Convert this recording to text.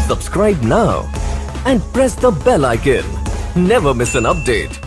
Subscribe now and press the bell icon. Never miss an update.